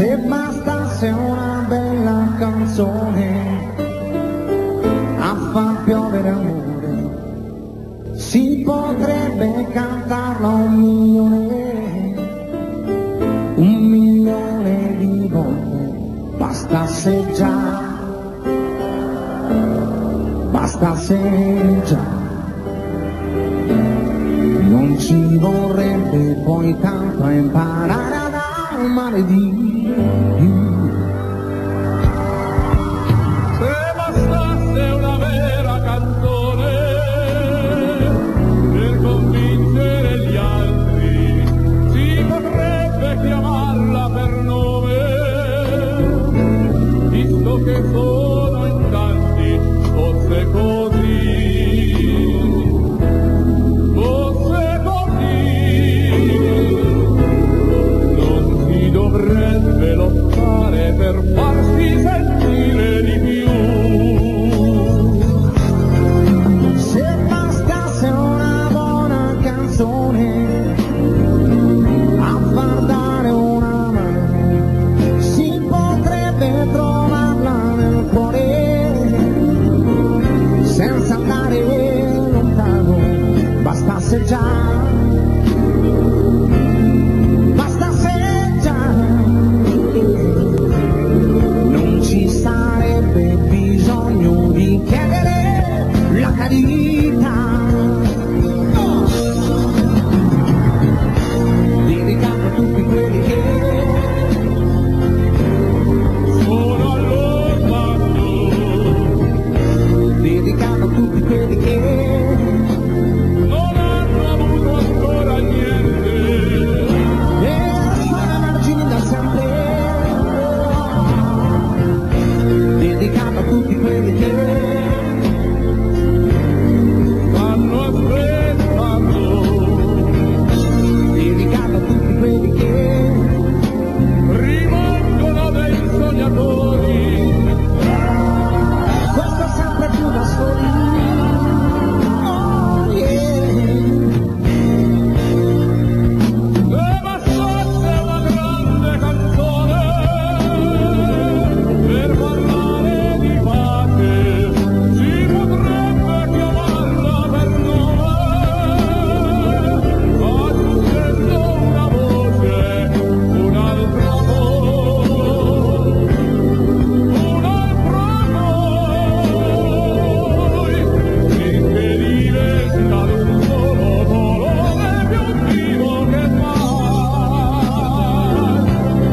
Se bastasse una bella canzone a far piovere amore, si potrebbe cantarla 1.000.000 di volte, bastasse già, non ci vorrebbe poi tanto a imparare ad amare di più. Se bastasse una vera canzone per convincere gli altri, si potrebbe chiamarla per nome, visto che sono in tanti, fosse così. Per farsi sentire di più. Se bastasse una buona canzone a far dare una mano, si potrebbe trovarla nel cuore senza andare lontano, bastasse già. Dedicato a tutti quelli che sono allontano, dedicato a tutti quelli che non hanno avuto ancora niente e sono ai margini da sempre. Dedicato a tutti quelli che rimangono dei sognatori. questo è sempre più da soli. Oh yeah. Se bastasse una grande canzone per parlare di pace, si potrebbe chiamarla per nome, aggiungendo una voce, un altro noi, finché diventa un solo colore più vivo che mai.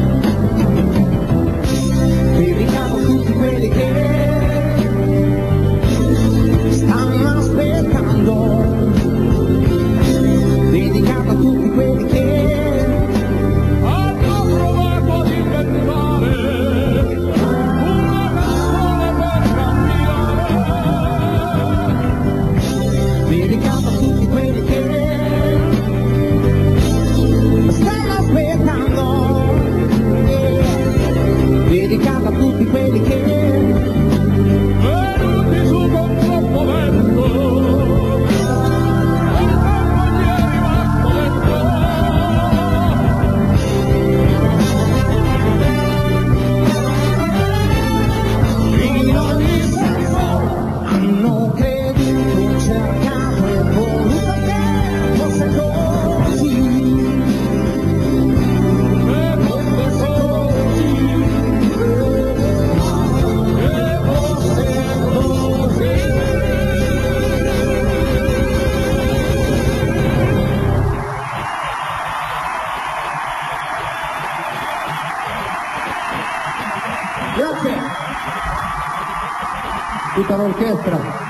Dedicato a tutti quelli che stanno aspettando, dedicato a tutti quelli che Hanno provato ad inventare una canzone per cambiare. dedicato a tutti quelli che stanno aspettando, dedicato a tutti quelli che Venuti su con troppo vento, il tempo gli è rimasto lento. in ogni senso hanno creduto, cercato e voluto che fosse così, E fosse così, fosse così. Grazie. Tutta l'orchestra.